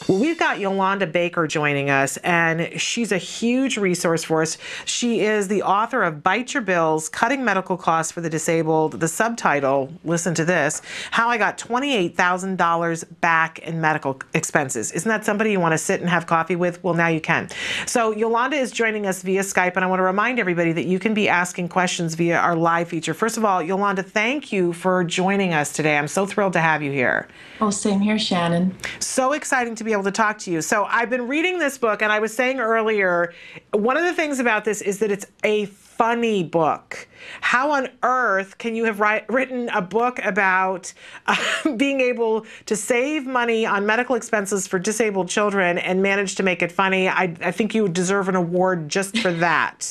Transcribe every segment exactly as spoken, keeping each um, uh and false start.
Well, we've got Yolanda Baker joining us, and she's a huge resource for us. She is the author of Bite Your Bills, Cutting Medical Costs for the Disabled. The subtitle, listen to this, How I Got twenty-eight thousand dollars Back in Medical Expenses. Isn't that somebody you want to sit and have coffee with? Well, now you can. So Yolanda is joining us via Skype, and I want to remind everybody that you can be asking questions via our live feature. First of all, Yolanda, thank you for joining us today. I'm so thrilled to have you here. Oh, same here, Shannon. So exciting to be able to talk to you. So I've been reading this book, and I was saying earlier, one of the things about this is that it's a funny book. How on earth can you have write, written a book about uh, being able to save money on medical expenses for disabled children and manage to make it funny? I, I think you deserve an award just for that.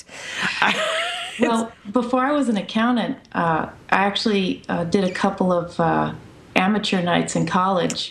Well, before I was an accountant, uh, I actually uh, did a couple of uh, amateur nights in college.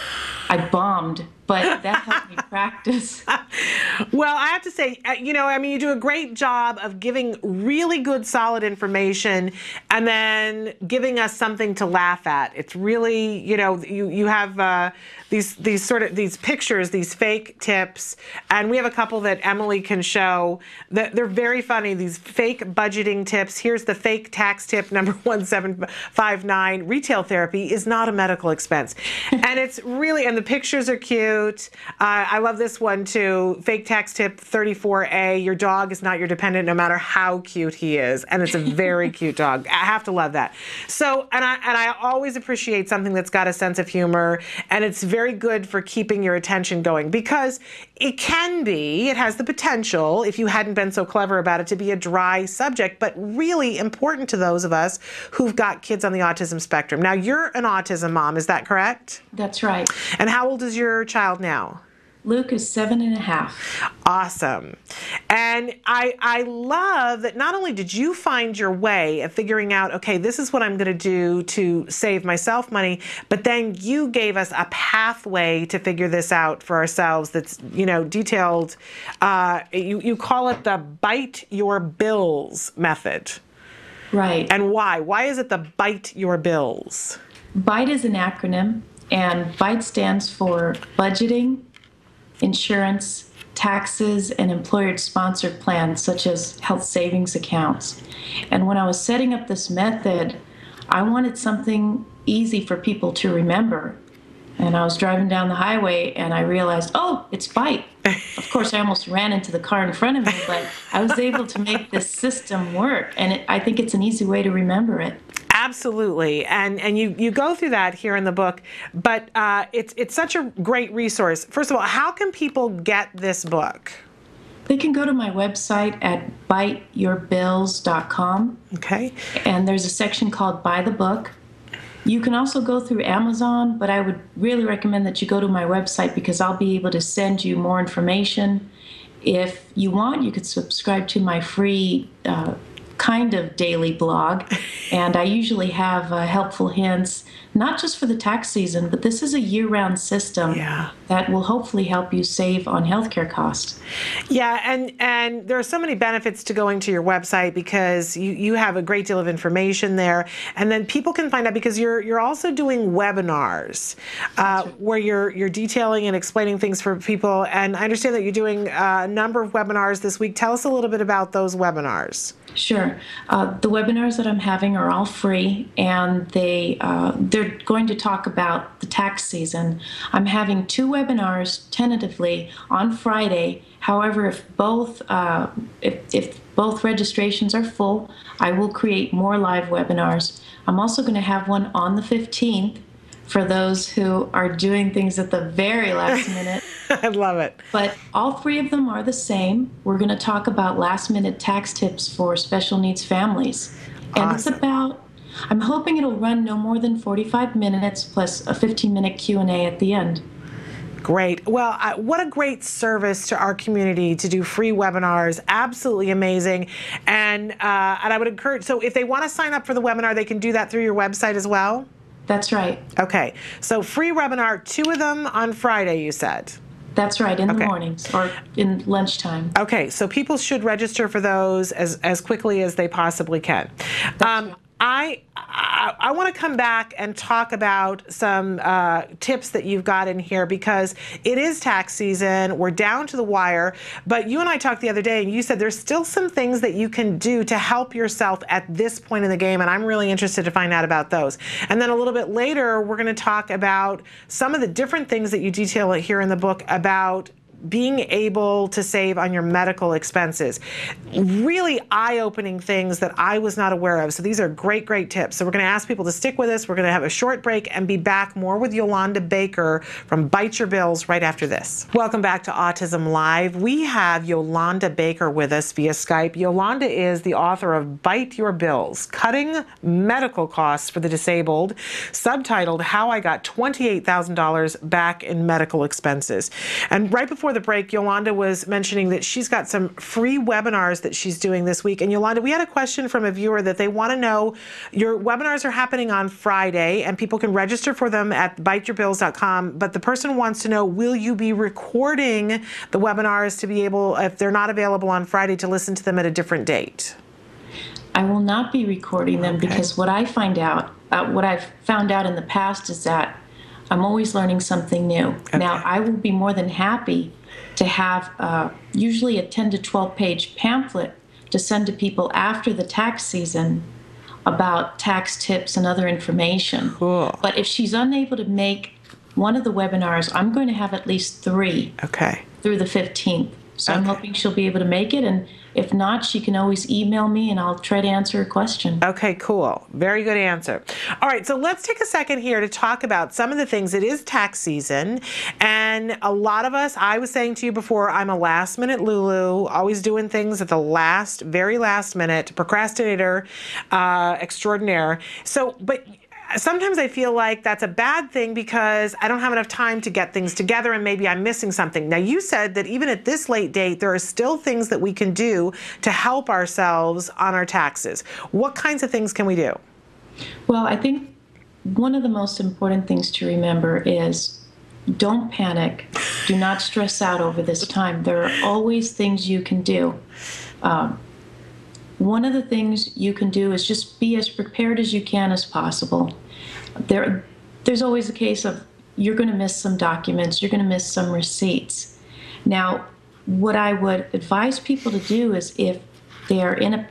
I bombed, but that helped me practice. Well, I have to say, you know, I mean, you do a great job of giving really good, solid information and then giving us something to laugh at. It's really, you know, you, you have uh, these these sort of these pictures, these fake tips, and we have a couple that Emily can show that they're very funny, these fake budgeting tips. Here's the fake tax tip number one seven five nine. Retail therapy is not a medical expense. And it's really, and the pictures are cute. Uh, I love this one too. Fake tax tip thirty-four A. Your dog is not your dependent no matter how cute he is. And it's a very cute dog. I have to love that. So, and I, and I always appreciate something that's got a sense of humor, and it's very good for keeping your attention going, because it can be, it has the potential, if you hadn't been so clever about it, to be a dry subject, but really important to those of us who've got kids on the autism spectrum. Now, you're an autism mom, is that correct? That's right. And how old is your child now? Luke is seven and a half. Awesome. And I, I love that not only did you find your way of figuring out, okay, this is what I'm going to do to save myself money, but then you gave us a pathway to figure this out for ourselves that's, you know, detailed. Uh, you, you call it the Bite Your Bills method. Right. And why? Why is it the Bite Your Bills? BITE is an acronym, and BITE stands for budgeting, insurance, taxes, and employer-sponsored plans such as health savings accounts. And when I was setting up this method, I wanted something easy for people to remember. And I was driving down the highway and I realized, oh, it's BITE. Of course, I almost ran into the car in front of me, but I was able to make this system work. And it, I think it's an easy way to remember it. Absolutely, and and you you go through that here in the book, but uh, it's it's such a great resource. First of all, how can people get this book? They can go to my website at bite your bills dot com. Okay. And there's a section called Buy the Book. You can also go through Amazon, but I would really recommend that you go to my website because I'll be able to send you more information. If you want, you could subscribe to my free uh, kind of daily blog, and I usually have uh, helpful hints, not just for the tax season, but this is a year-round system yeah. that will hopefully help you save on healthcare costs. Yeah, and and there are so many benefits to going to your website because you, you have a great deal of information there, and then people can find out because you're you're also doing webinars uh, where you're you're detailing and explaining things for people. And I understand that you're doing a number of webinars this week. Tell us a little bit about those webinars. Sure. Uh, the webinars that I'm having are all free, and they uh, they're going to talk about the tax season. I'm having two webinars tentatively on Friday. However, if both uh, if, if both registrations are full, I will create more live webinars. I'm also going to have one on the fifteenth for those who are doing things at the very last minute. I love it. But all three of them are the same. We're going to talk about last-minute tax tips for special needs families. And awesome. It's about, I'm hoping it'll run no more than forty-five minutes plus a fifteen-minute Q and A at the end. Great. Well, uh, what a great service to our community to do free webinars. Absolutely amazing. And, uh, and I would encourage, so if they want to sign up for the webinar, they can do that through your website as well? That's right. Okay. So free webinar, two of them on Friday, you said? That's right, in okay. the mornings or in lunchtime. Okay, so people should register for those as, as quickly as they possibly can. That's Um, right. I I, I want to come back and talk about some uh, tips that you've got in here, because it is tax season. We're down to the wire. But you and I talked the other day, and you said there's still some things that you can do to help yourself at this point in the game, and I'm really interested to find out about those. And then a little bit later, we're going to talk about some of the different things that you detail here in the book about being able to save on your medical expenses. Really eye-opening things that I was not aware of. So these are great, great tips. So we're going to ask people to stick with us. We're going to have a short break and be back more with Yolanda Baker from Bite Your Bills right after this. Welcome back to Autism Live. We have Yolanda Baker with us via Skype. Yolanda is the author of Bite Your Bills, Cutting Medical Costs for the Disabled, subtitled How I Got twenty-eight thousand dollars Back in Medical Expenses. And right before the break, Yolanda was mentioning that she's got some free webinars that she's doing this week. And Yolanda, we had a question from a viewer that they want to know, your webinars are happening on Friday and people can register for them at bite your bills dot com. But the person wants to know, will you be recording the webinars to be able, if they're not available on Friday, to listen to them at a different date? I will not be recording them, okay, because what I find out, uh, what I've found out in the past is that I'm always learning something new. Okay. Now, I will be more than happy to have uh, usually a ten to twelve page pamphlet to send to people after the tax season about tax tips and other information. Cool. But if she's unable to make one of the webinars, I'm going to have at least three, okay, through the fifteenth. So okay, I'm hoping she'll be able to make it, and if not, she can always email me and I'll try to answer her question. Okay, cool. Very good answer. All right, so let's take a second here to talk about some of the things. It is tax season, and a lot of us, I was saying to you before, I'm a last minute Lulu, always doing things at the last, very last minute, procrastinator uh, extraordinaire. So, but sometimes I feel like that's a bad thing because I don't have enough time to get things together and maybe I'm missing something. Now, you said that even at this late date, there are still things that we can do to help ourselves on our taxes. What kinds of things can we do? Well, I think one of the most important things to remember is don't panic. Do not stress out over this time. There are always things you can do. Um, One of the things you can do is just be as prepared as you can as possible. There, there's always a case of you're going to miss some documents, you're going to miss some receipts. Now, what I would advise people to do is if they're in a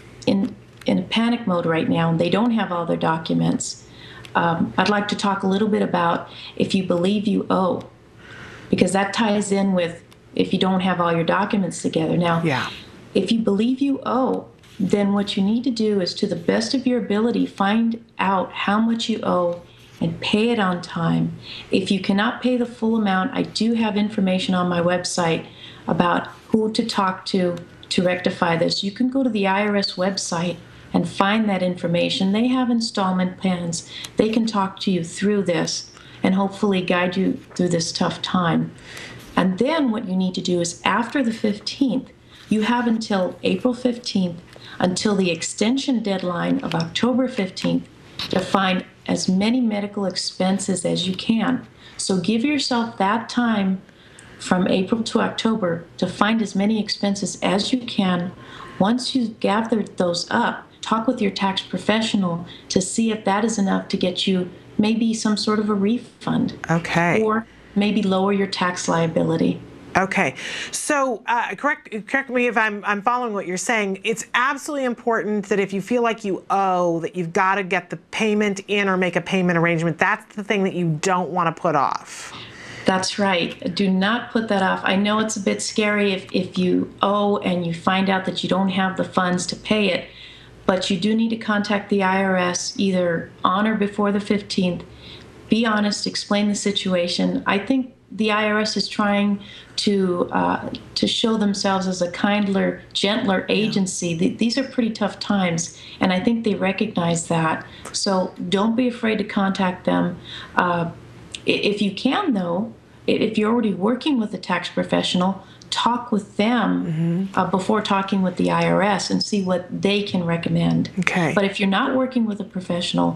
in in a panic mode right now and they don't have all their documents, um, I'd like to talk a little bit about if you believe you owe, because that ties in with if you don't have all your documents together. Now, yeah, if you believe you owe, then what you need to do is, to the best of your ability, find out how much you owe and pay it on time. If you cannot pay the full amount, I do have information on my website about who to talk to to rectify this. You can go to the I R S website and find that information. They have installment plans. They can talk to you through this and hopefully guide you through this tough time. And then what you need to do is, after the fifteenth, you have until April fifteenth, until the extension deadline of October fifteenth, to find as many medical expenses as you can. So give yourself that time from April to October to find as many expenses as you can. Once you've gathered those up, talk with your tax professional to see if that is enough to get you maybe some sort of a refund. Okay. Or maybe lower your tax liability. Okay, so uh, correct correct me if I'm I'm following what you're saying. It's absolutely important that if you feel like you owe, that you've got to get the payment in or make a payment arrangement. That's the thing that you don't want to put off. That's right. Do not put that off. I know it's a bit scary if, if you owe and you find out that you don't have the funds to pay it, but you do need to contact the I R S either on or before the fifteenth. Be honest, explain the situation. I think the I R S is trying to uh, to show themselves as a kinder, gentler agency. Yeah. These are pretty tough times, and I think they recognize that. So don't be afraid to contact them. Uh, if you can, though, if you're already working with a tax professional, talk with them mm-hmm. uh, before talking with the I R S and see what they can recommend. Okay. But if you're not working with a professional,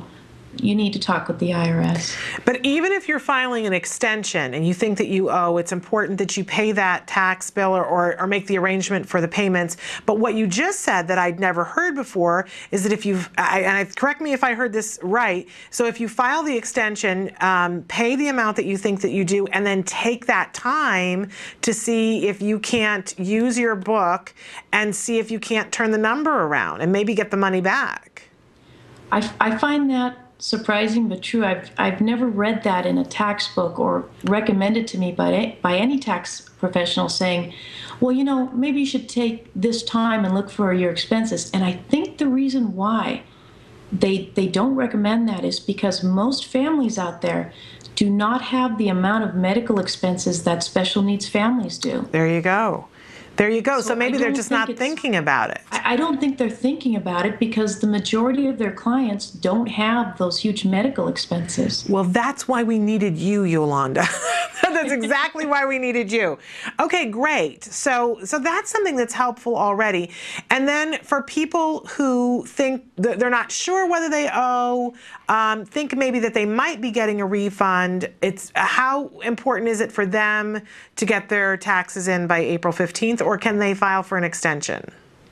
you need to talk with the I R S. But even if you're filing an extension and you think that you owe, it's important that you pay that tax bill or, or, or make the arrangement for the payments. But what you just said that I'd never heard before is that if you've, I, and I, correct me if I heard this right, so if you file the extension, um, pay the amount that you think that you do, and then take that time to see if you can't use your book and see if you can't turn the number around and maybe get the money back. I, I find that surprising but true. I've, I've never read that in a tax book or recommended to me by, by any tax professional saying, well, you know, maybe you should take this time and look for your expenses. And I think the reason why they, they don't recommend that is because most families out there do not have the amount of medical expenses that special needs families do. There you go. There you go. So, so maybe they're just not thinking about it. I don't think they're thinking about it because the majority of their clients don't have those huge medical expenses. Well, that's why we needed you, Yolanda. That's exactly why we needed you. Okay, great. So, so that's something that's helpful already. And then for people who think that they're not sure whether they owe, um, think maybe that they might be getting a refund, it's how important is it for them to get their taxes in by April fifteenth, or can they file for an extension?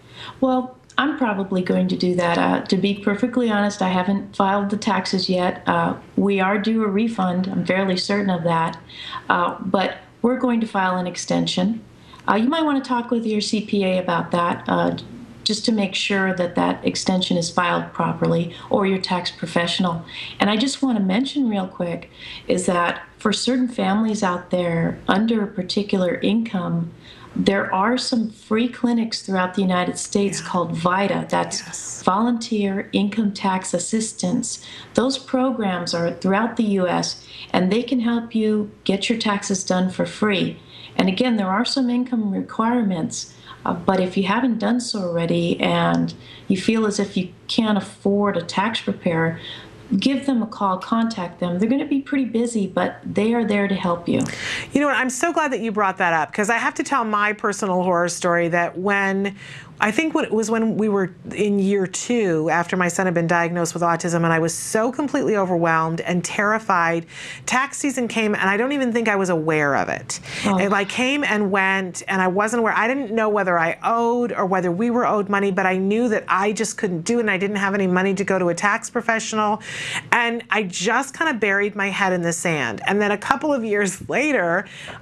Well, I'm probably going to do that. Uh, to be perfectly honest, I haven't filed the taxes yet. Uh, we are due a refund. I'm fairly certain of that. Uh, but we're going to file an extension. Uh, you might want to talk with your C P A about that, uh, just to make sure that that extension is filed properly, or your tax professional. And I just want to mention real quick is that for certain families out there under a particular income, there are some free clinics throughout the United States yeah. called VITA. That's yes. Volunteer Income Tax Assistance. Those programs are throughout the U S and they can help you get your taxes done for free. And again, there are some income requirements, uh, but if you haven't done so already and you feel as if you can't afford a tax preparer, give them a call, contact them. They're going to be pretty busy, but they are there to help you. You know what? I'm so glad that you brought that up, because I have to tell my personal horror story that when I think what it was when we were in year two after my son had been diagnosed with autism, and I was so completely overwhelmed and terrified. Tax season came, and I don't even think I was aware of it. Oh. It like came and went, and I wasn't aware. I didn't know whether I owed or whether we were owed money, but I knew that I just couldn't do it, and I didn't have any money to go to a tax professional. And I just kind of buried my head in the sand. And then a couple of years later,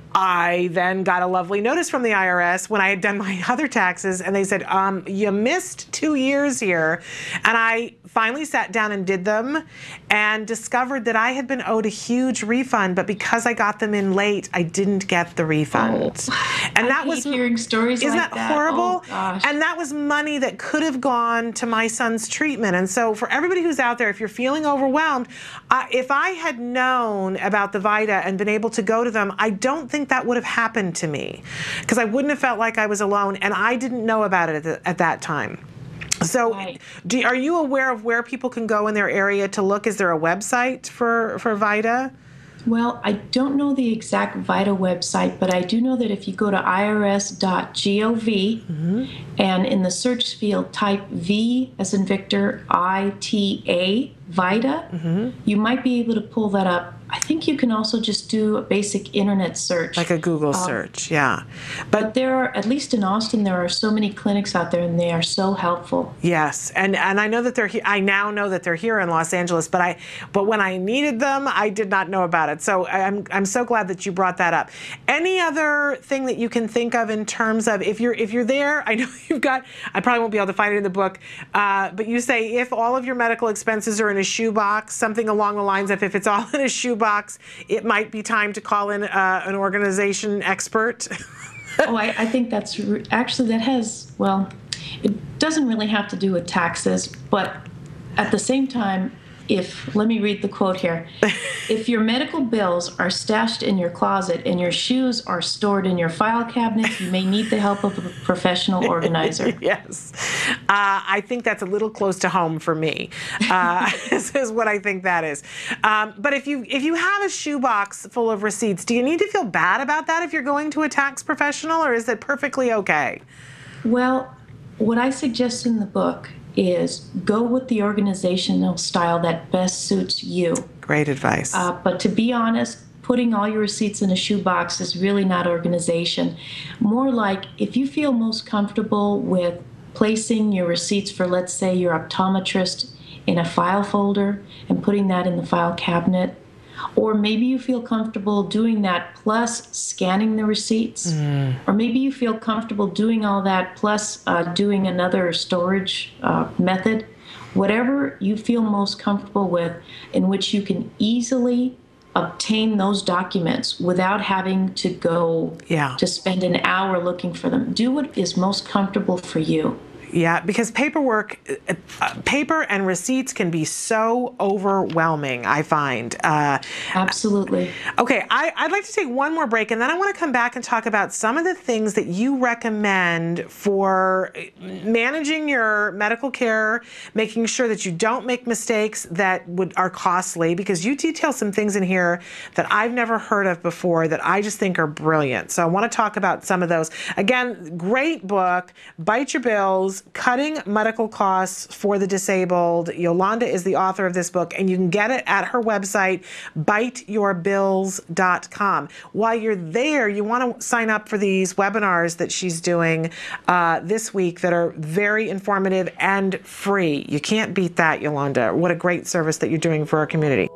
I then got a lovely notice from the I R S when I had done my other taxes, and they said, um, you missed two years here. And I finally sat down and did them and discovered that I had been owed a huge refund, but because I got them in late, I didn't get the refund. Oh, and I that hate was hearing stories isn't like that, that horrible? Oh, gosh. And that was money that could have gone to my son's treatment. And so for everybody who's out there, if you're feeling overwhelmed, uh, if I had known about the VITA and been able to go to them, I don't think that would have happened to me, because I wouldn't have felt like I was alone, and I didn't know about it at, the, at that time. So right. do, are you aware of where people can go in their area to look? Is there a website for, for VITA? Well, I don't know the exact VITA website, but I do know that if you go to I R S dot gov mm-hmm. and in the search field type V as in Victor, I T A, VITA, mm-hmm. you might be able to pull that up. I think you can also just do a basic internet search. Like a Google um, search, yeah. But, but there are, at least in Austin, there are so many clinics out there, and they are so helpful. Yes, and and I know that they're here. I now know that they're here in Los Angeles, but I but when I needed them, I did not know about it. So I'm I'm so glad that you brought that up. Any other thing that you can think of in terms of if you're if you're there? I know you've got. I probably won't be able to find it in the book, uh, but you say if all of your medical expenses are in a shoebox, something along the lines of if it's all in a shoebox. Box, it might be time to call in uh, an organization expert. oh, I, I think that's re- actually that has, well, it doesn't really have to do with taxes, but at the same time, if, let me read the quote here, if your medical bills are stashed in your closet and your shoes are stored in your file cabinet, you may need the help of a professional organizer. Yes. Uh, I think that's a little close to home for me. Uh, this is what I think that is. Um, but if you if you have a shoebox full of receipts, do you need to feel bad about that if you're going to a tax professional, or is it perfectly okay? Well, what I suggest in the book is go with the organizational style that best suits you. Great advice. Uh, but to be honest, putting all your receipts in a shoebox is really not organization. More like if you feel most comfortable with placing your receipts for, let's say, your optometrist in a file folder and putting that in the file cabinet, or maybe you feel comfortable doing that plus scanning the receipts, mm. or maybe you feel comfortable doing all that plus uh, doing another storage uh, method, whatever you feel most comfortable with, in which you can easily obtain those documents without having to go yeah. to spend an hour looking for them. Do what is most comfortable for you. Yeah, because paperwork, uh, paper and receipts can be so overwhelming, I find. Uh, Absolutely. Okay, I, I'd like to take one more break, and then I want to come back and talk about some of the things that you recommend for managing your medical care, making sure that you don't make mistakes that would are costly, because you detail some things in here that I've never heard of before that I just think are brilliant. So I want to talk about some of those. Again, great book, Bite Your Bills, Cutting Medical Costs for the Disabled. Yolanda is the author of this book, and you can get it at her website, bite your bills dot com. While you're there, you want to sign up for these webinars that she's doing uh, this week that are very informative and free. You can't beat that, Yolanda. What a great service that you're doing for our community.